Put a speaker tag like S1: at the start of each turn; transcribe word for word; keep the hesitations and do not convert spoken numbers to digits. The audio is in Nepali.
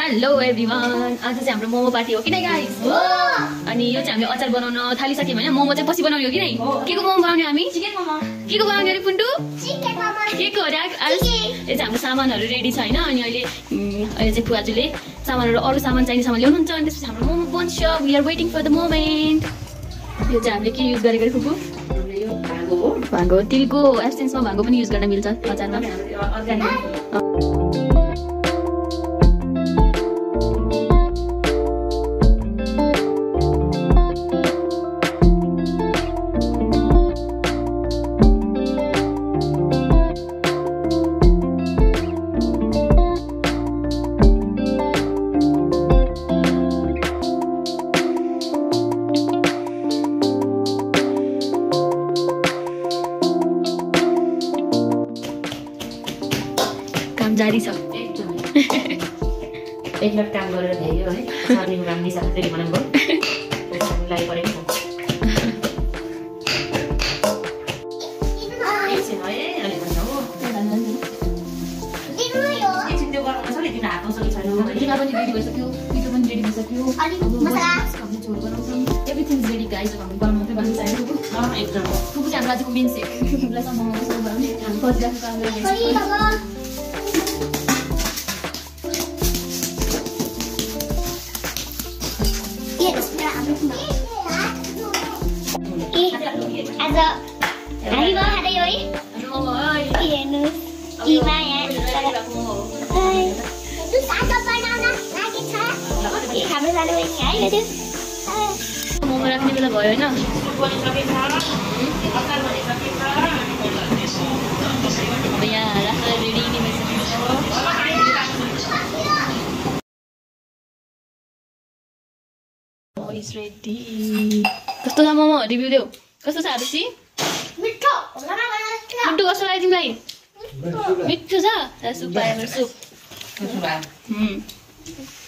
S1: हेलो एभ्रिवान, आज चाहिँ हाम्रो मोमो पार्टी हो कि नै गाइस? अनि यो चाहिँ हामीले अचार बनाउन थालिसक्यौँ हैन। मोमो चाहिँ पछि बनाउने हो कि नै? के को मोमो बनाउने हामी? चिकन मोमो। के को बनाउने रे पुन्टु? चिकन मोमो। के को रे? आज यो चाहिँ हाम्रो सामानहरु रेडी छ हैन। अनि अहिले अहिले चाहिँ फुवाजुले सामानहरु अरु सामान चाहिने सामान ल्याउनुहुन्छ। अनि त्यसपछि हाम्रो मोमो बन्छ। We are waiting for the moment. यो चाहिँ हामीले के युज गरेको रे फुपु? हामीले यो भागो हो। भागो तिलको एब्सेन्समा भागो पनि युज गर्न मिल्छ अचारमा। अर्ग्यानिक जारी छ।
S2: एक मिनट काम गरेर भ्यायो है। सर्दिङ राम्री छ फेरि बनाउनु भयो। हामीलाई परेको छ। एकछिन है अलि भन्नु हो। दिनु यो। एकछिन त्यो गर्नु छ नि तिम्रो हातमा सबै छैन।
S1: लिमा पनि रेडी भइसक्यो। पिठो पनि रेडी भइसक्यो। अनि मसला हामीले झोल बनाउँछौँ। Everything is ready guys. अब हामी बनाउँदै बानी चाहिन्छ।
S2: अ एकदम।
S1: फुपु चाहिँ हाम्रो आजको मेन सेफ। फुपुलाई सम्म मसला बनाउने हामी बसिरहेको काम गरिरहेको छ।
S3: आज हामी म खाँदै हो है। हेर्नुहोस् इमा यहाँ हाम्रो जानु है त्यो
S1: मोमो राख्ने बेला भयो होइन। यहाँ राख्दा रेडी नै भइसक्यो। Is ready. कस्तो छ मोमो? रिभ्यू देऊ। कस्तो छ आरुषी?
S3: मिठो।
S1: मिठो कस्तो लाग्यो तिमीलाई? मिठो छ? सुप आयो मेरो सुप।
S2: सुप आयो।